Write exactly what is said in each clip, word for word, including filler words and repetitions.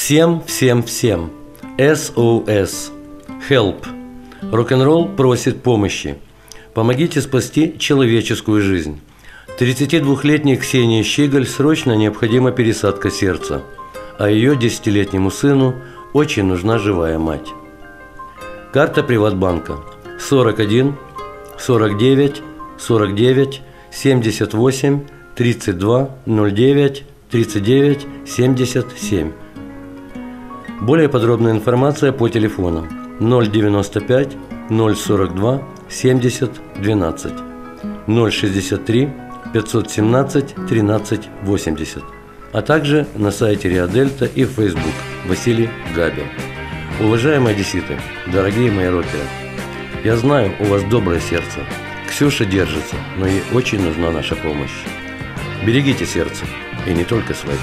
Всем, всем, всем. эс о эс. Help. Рок-н-ролл просит помощи. Помогите спасти человеческую жизнь. тридцатидвухлетней Ксении Щигаль срочно необходима пересадка сердца, а ее десятилетнему сыну очень нужна живая мать. Карта Приватбанка сорок один сорок девять сорок девять семьдесят восемь тридцать два ноль девять тридцать девять семьдесят семь. Более подробная информация по телефону ноль девяносто пять ноль сорок два семьдесят двенадцать, ноль шестьдесят три пятьсот семнадцать тринадцать восемьдесят, а также на сайте РИА Дельта и в Facebook Василий Габин. Уважаемые одесситы, дорогие мои рокеры, я знаю, у вас доброе сердце. Ксюша держится, но ей очень нужна наша помощь. Берегите сердце, и не только свое.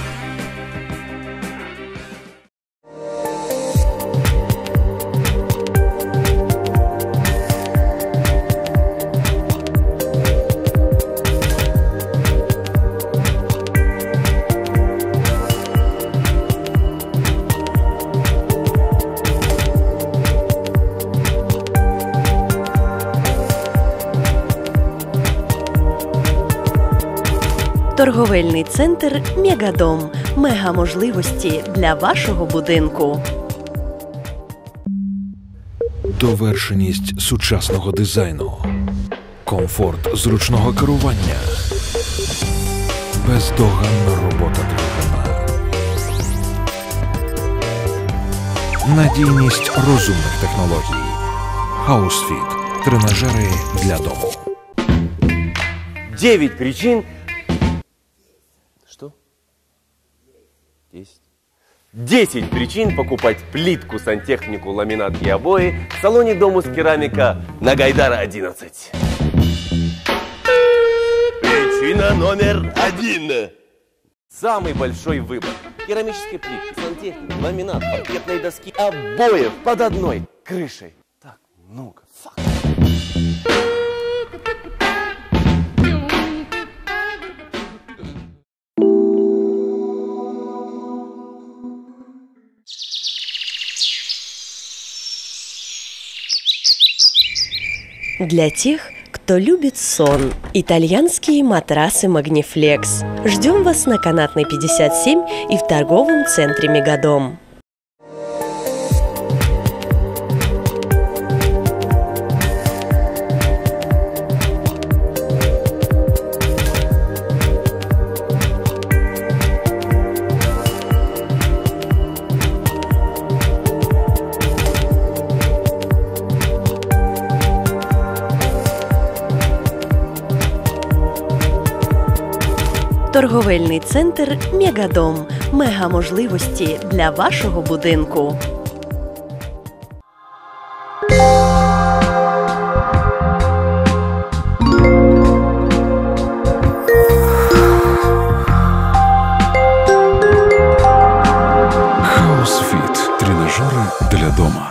Торговельний центр «Мегадом». Мега можливості для вашого будинку. Довершеність сучасного дизайну. Комфорт зручного керування. Бездоганна робота двигуна. Надійність розумних технологій. Хаусфіт. Тренажери для дому. Девять причин... Что? Десять. Десять причин покупать плитку, сантехнику, ламинат и обои в салоне «Домус Керамика» на Гайдара одиннадцать. Причина номер один. Самый большой выбор керамической плитки, сантехники, ламинат, паркетной доски, обоев под одной крышей. Так много. Фак. Для тех, кто любит сон. Итальянские матрасы «Магнифлекс». Ждем вас на Канатной пятьдесят семь и в торговом центре «Мегадом». Торговельний центр «Мегадом». Мега можливості для вашого будинку. Хаусфіт. Тренажери для дома.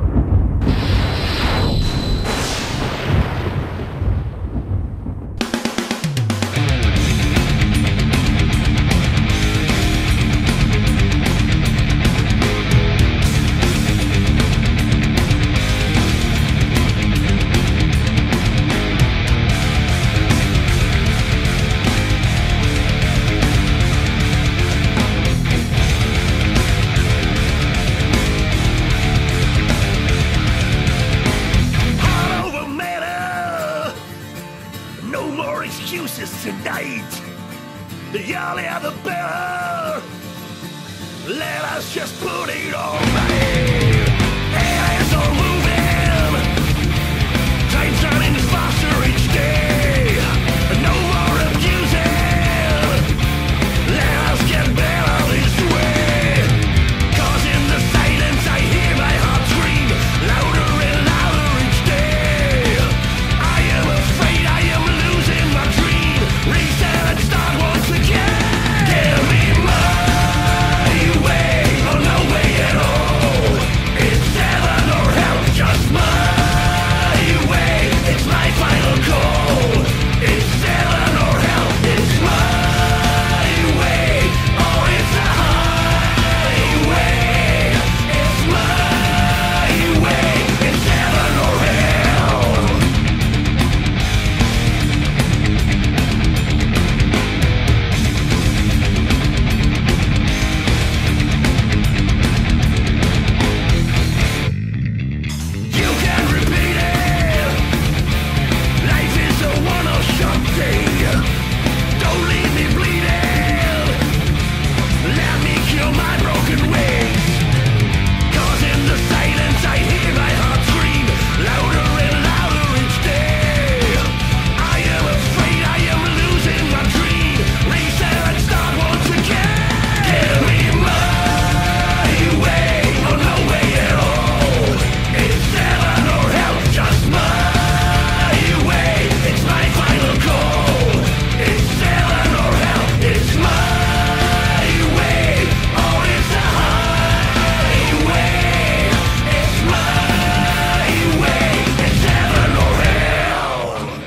Tonight, the earlier the better. Let us just put it on right. Hands are moving, time's turning faster each day. No more abusing. Let us get better this way. 'Cause in the silence I hear my heart scream louder and louder each day. I am afraid I am losing my dream. Reset and start once again. Give me my way or no way at all. It's heaven or hell.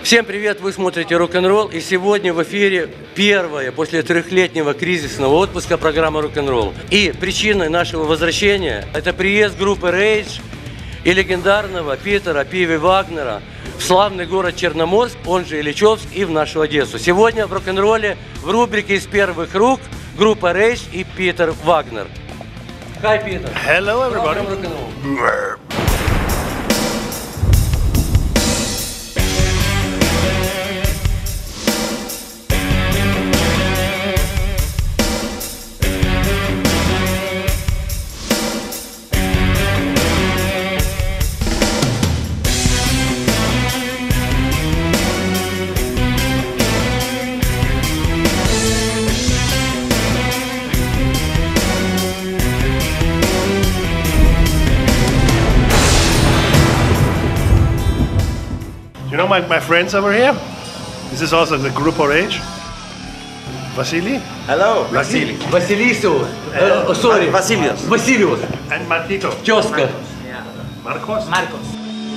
Всем привет, вы смотрите рок-н-ролл, и сегодня в эфире первая после трехлетнего кризисного отпуска программа рок-н-ролл. И причиной нашего возвращения это приезд группы Rage и легендарного Питера «Пиви» Вагнера в славный город Черноморск, он же Ильичевск, и в нашу Одессу. Сегодня в рок-н-ролле в рубрике «Из первых рук» группа Rage и Питер Вагнер. Hi, Peter. Hello, everybody. You know my, my friends over here? This is also the group of Rage. Vasily. Hello, Vasily. Василису. Uh, uh, sorry. Vasilius. Василиус. And Martito. Тезка. Marcos. Marcos.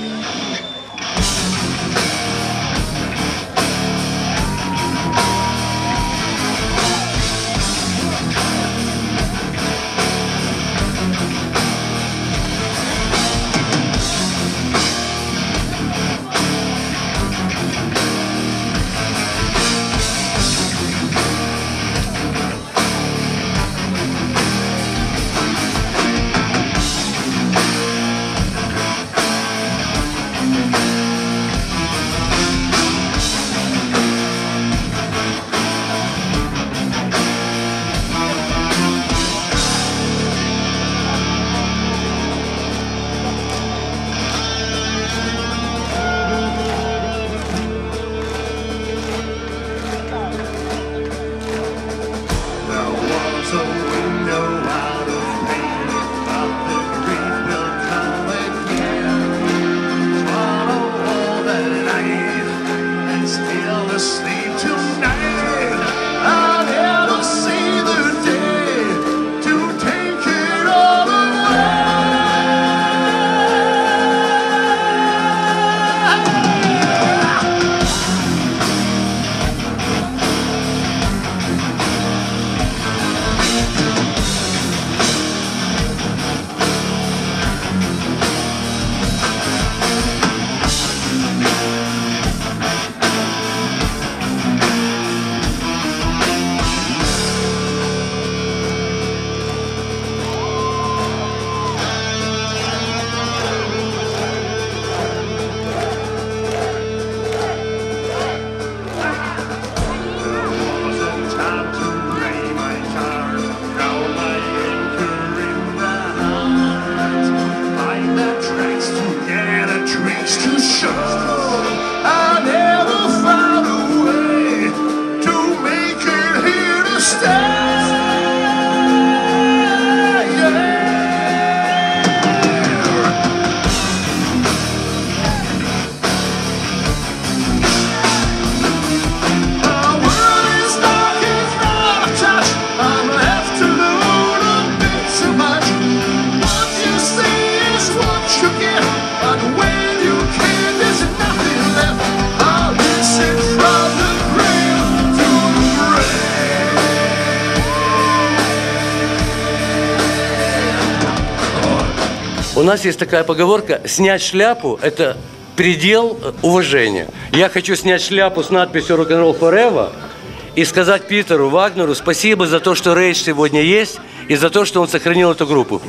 У нас есть такая поговорка: снять шляпу – это предел уважения. Я хочу снять шляпу с надписью «Rock'n'Roll Forever» и сказать Питеру Вагнеру спасибо за то, что Rage сегодня есть, и за то, что он сохранил эту группу.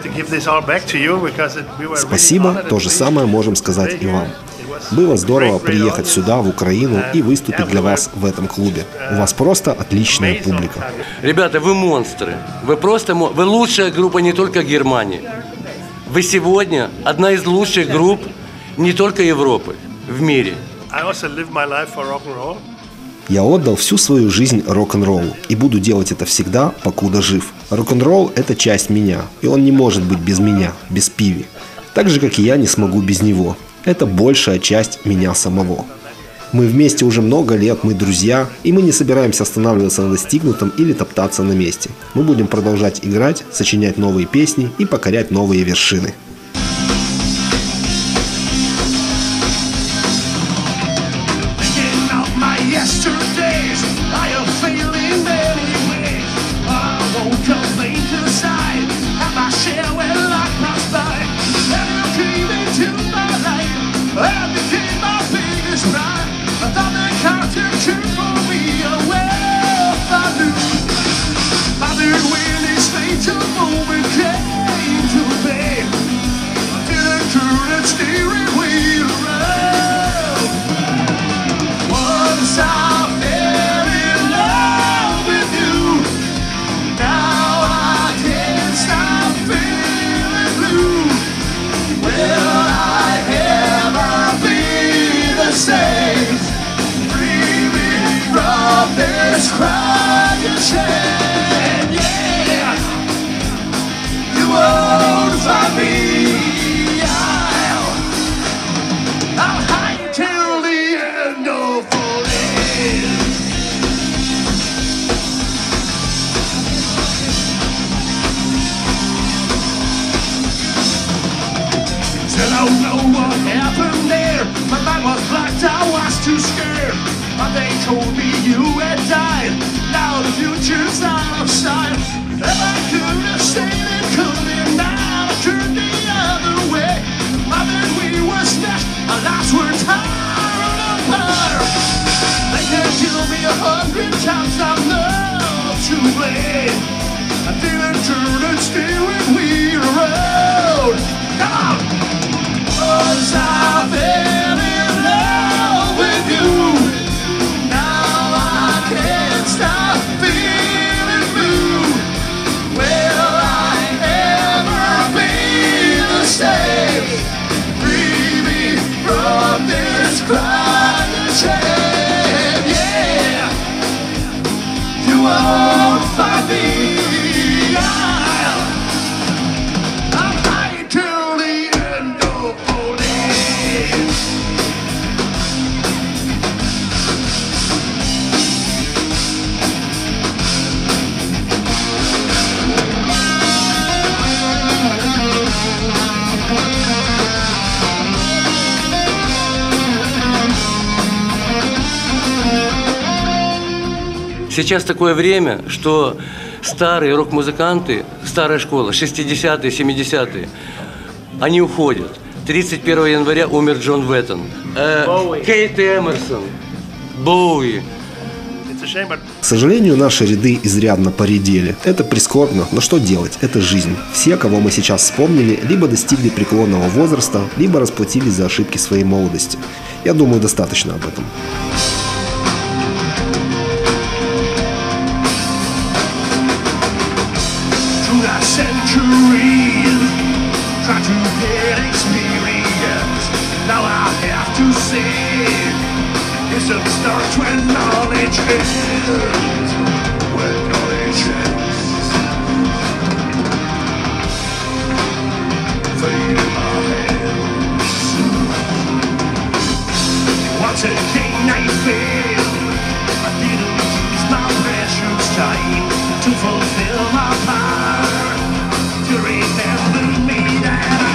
Спасибо, то же самое можем сказать и вам. Было здорово приехать сюда, в Украину, и выступить для вас в этом клубе. У вас просто отличная публика. Ребята, вы монстры. Вы просто мо... вы лучшая группа не только Германии. Вы сегодня одна из лучших групп не только Европы, в мире. Я отдал всю свою жизнь рок-н-роллу и буду делать это всегда, покуда жив. Рок-н-ролл – это часть меня, и он не может быть без меня, без Пиви. Так же, как и я не смогу без него. Это большая часть меня самого. Мы вместе уже много лет, мы друзья, и мы не собираемся останавливаться на достигнутом или топтаться на месте. Мы будем продолжать играть, сочинять новые песни и покорять новые вершины. thought they told me you had died. Now the future's out of sight. If I could have stayed and could have now turned the other way. I bet we were smashed, our lives were torn apart. They can kill me a hundred times, I'm not to blame. I didn't turn and stay when we rode. Come on! Was I fell in love with you? Now I can't stop feeling blue. Will I ever be the same? Free me from this crying shame. Yeah, you won't find me. I'm fighting till the end of all days. Сейчас такое время, что старые рок-музыканты, старая школа, шестидесятые, семидесятые, они уходят. тридцать первого января умер Джон Веттон, э, Кейт Эмерсон, Боуи. К сожалению, наши ряды изрядно поредели. Это прискорбно, но что делать? Это жизнь. Все, кого мы сейчас вспомнили, либо достигли преклонного возраста, либо расплатились за ошибки своей молодости. Я думаю, достаточно об этом. Centuries, try to get experience. Now I have to say, it starts when knowledge ends. When knowledge ends. Fade in my hands. Once again I failed. I didn't use my precious time to fulfill my part. To remember me that I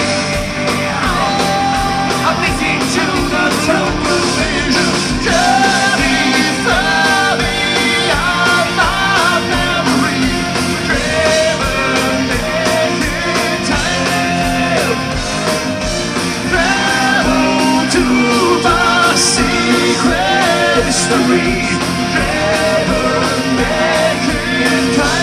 am. I'm listening to the television. Journey far beyond my memory. Driven in time. Travel to my secret history. Driven in time.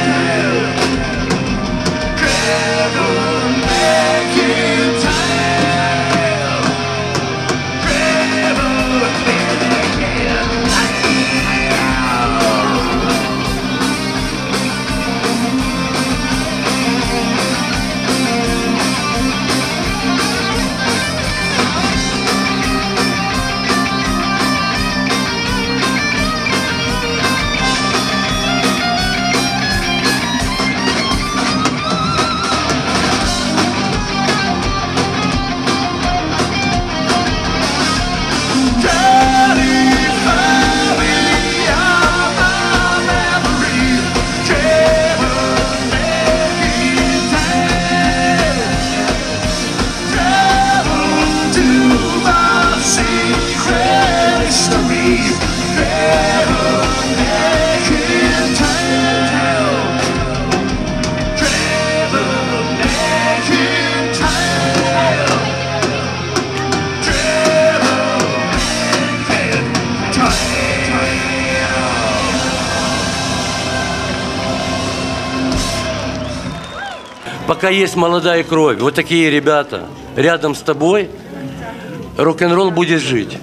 Пока есть молодая кровь, вот такие ребята рядом с тобой, рок-н-ролл будет жить.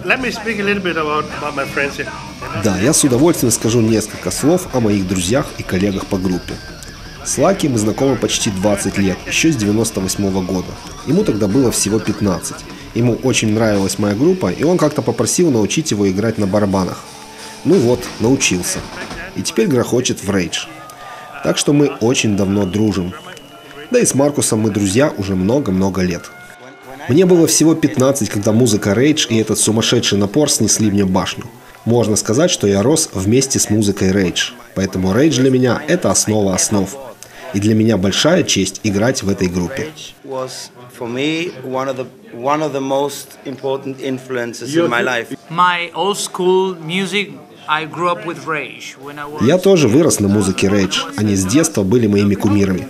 Да, я с удовольствием скажу несколько слов о моих друзьях и коллегах по группе. С Лаки мы знакомы почти двадцать лет, еще с девяносто восьмого года. Ему тогда было всего пятнадцать. Ему очень нравилась моя группа, и он как-то попросил научить его играть на барабанах. Ну вот, научился. И теперь грохочет в Rage. Так что мы очень давно дружим. Да и с Маркусом мы друзья уже много-много лет. Мне было всего пятнадцать, когда музыка Rage и этот сумасшедший напор снесли мне башню. Можно сказать, что я рос вместе с музыкой Rage. Поэтому Rage для меня – это основа основ. И для меня большая честь играть в этой группе. was for me one of the one of the most important influences in my life. My old school music, I grew up with Rage. When I was Я тоже вырос на музыке Rage. Они с детства были моими кумирами.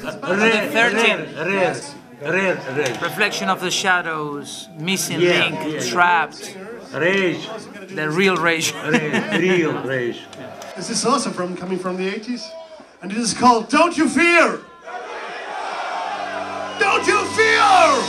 Reflection of the Shadows, Missing Link, Trapped. Rage. The real Rage. Real Rage. This is also from coming from the eighties, and it is called "Don't You Fear." Don't you fear?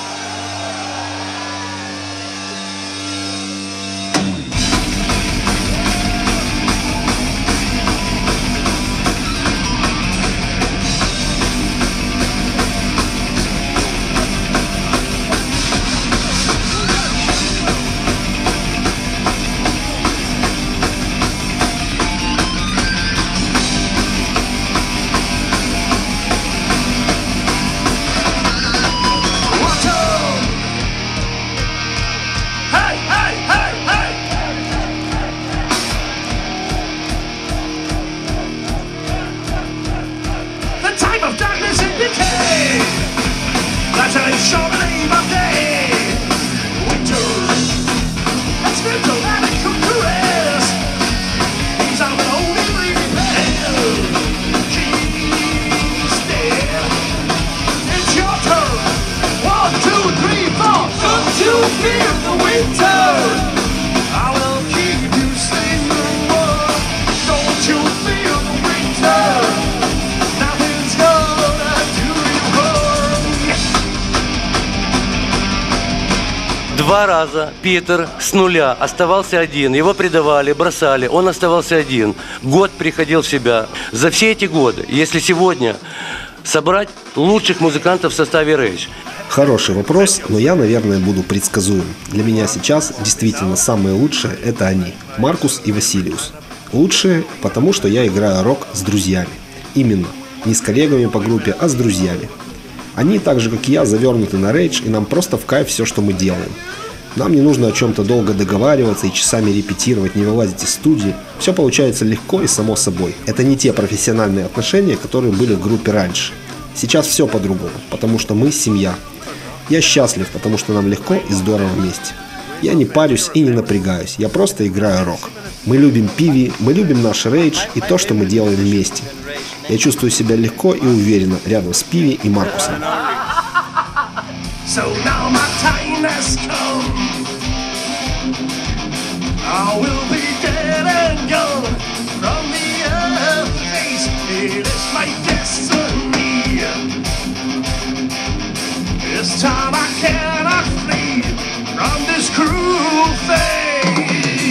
Два раза Питер с нуля оставался один. Его предавали, бросали. Он оставался один. Год приходил в себя. За все эти годы, если сегодня собрать лучших музыкантов в составе Rage. Хороший вопрос, но я, наверное, буду предсказуем. Для меня сейчас действительно самые лучшие – это они, Маркус и Василиус. Лучшие, потому что я играю рок с друзьями. Именно, не с коллегами по группе, а с друзьями. Они, так же как и я, завернуты на Rage, и нам просто в кайф все, что мы делаем. Нам не нужно о чем-то долго договариваться и часами репетировать, не вылазить из студии. Все получается легко и само собой. Это не те профессиональные отношения, которые были в группе раньше. Сейчас все по-другому, потому что мы семья. Я счастлив, потому что нам легко и здорово вместе. Я не парюсь и не напрягаюсь, я просто играю рок. Мы любим Пиви, мы любим наш Rage и то, что мы делаем вместе. Я чувствую себя легко и уверенно рядом с Пиви и Маркусом. So now my time has come. I will be dead and gone from the earth face. It is my destiny. This time I cannot flee from this cruel fate.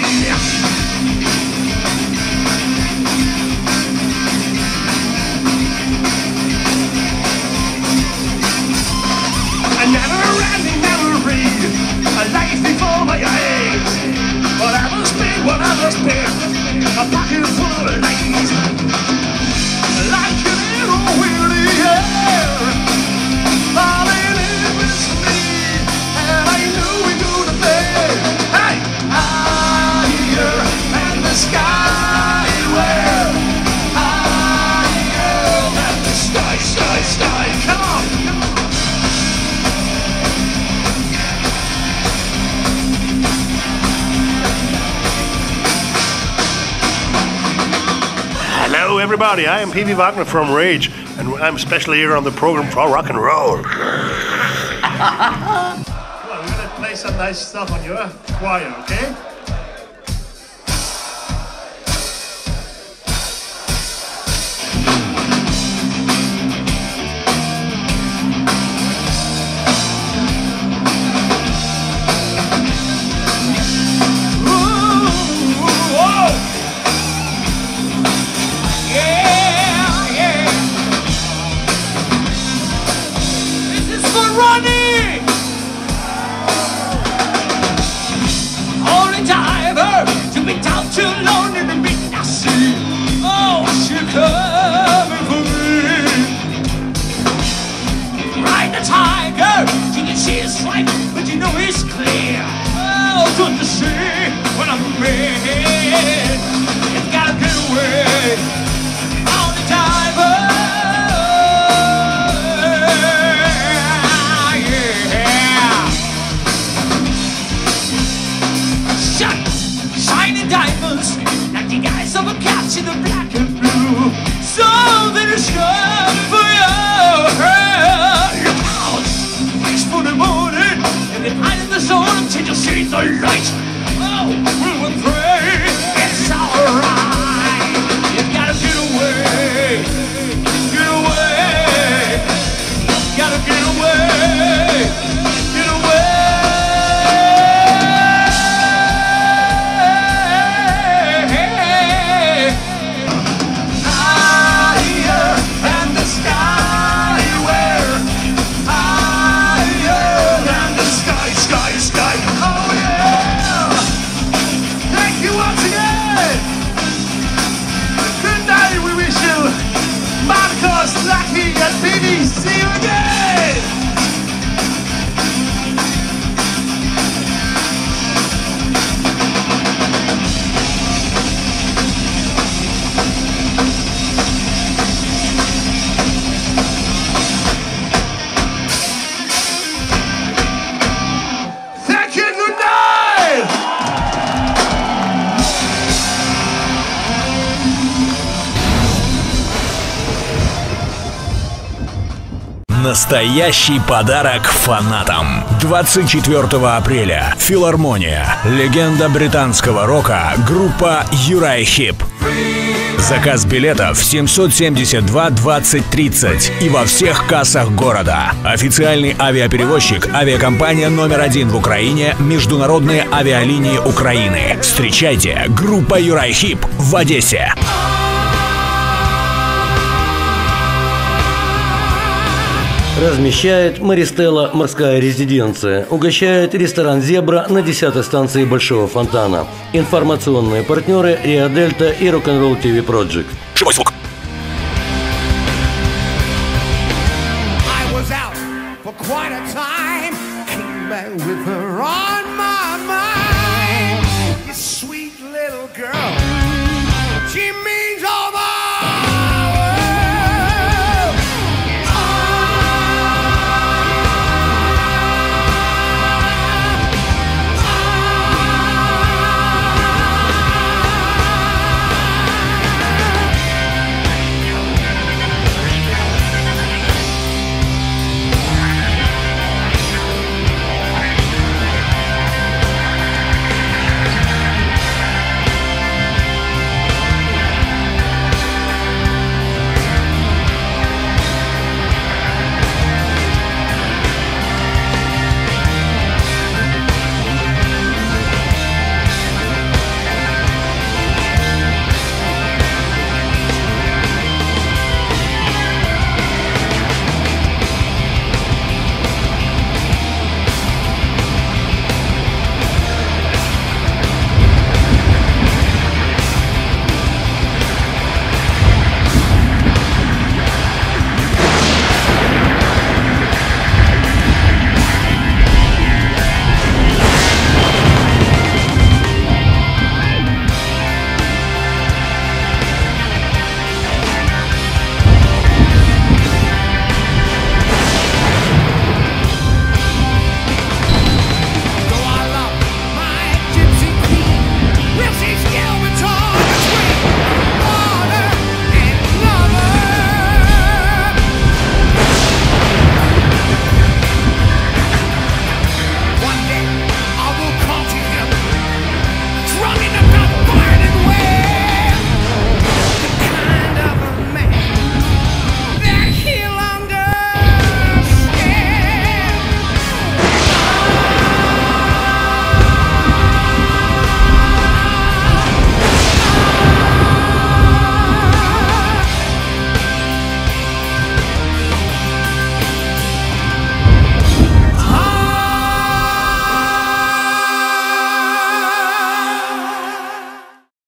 A never-ending memory, a life before my eyes. Whatever's been, whatever's been, a pocket full of lies. Like an arrow in the air, falling in with me, and I knew we could have been. Hey, higher than the sky, where higher than the sky, sky, sky. Come on. Hello everybody, I am P V Wagner from Rage, and I'm especially here on the program for rock and roll. Well, we're gonna play some nice stuff on your choir, okay? Too long in the midnight sea. Oh, she's coming for me. Ride the tiger, you can see his stripe, but you know it's clear. Oh, good to see when I'm red. It's gotta get away. On the diver. sky for your hair. Your house waits for the morning. You can hide in the zone until you see the light. Oh, we will pray. It's alright. You gotta get away. Get away. Gotta get away. Get away. Higher than the sky, where higher than the sky, sky, sky. Oh yeah. Thank you once again. Good night. We wish you Marcos, Lucky, and Phoebe. See you again. Thank you. Good night. Настоящий подарок фанатам. двадцать четвёртого апреля. Филармония. Легенда британского рока. Группа Uriah Heep. Заказ билетов семьсот семьдесят два двадцать тридцать и во всех кассах города. Официальный авиаперевозчик, авиакомпания номер один в Украине, Международные авиалинии Украины. Встречайте, группа Uriah Heep в Одессе. Размещает Мористелла «Морская резиденция». Угощает ресторан «Зебра» на десятой станции Большого Фонтана. Информационные партнеры «Риа Дельта» и «Рок-н-ролл ти ви Project». Живой звук. I was out for quite a time. Came back with her on my mind. You sweet little girl.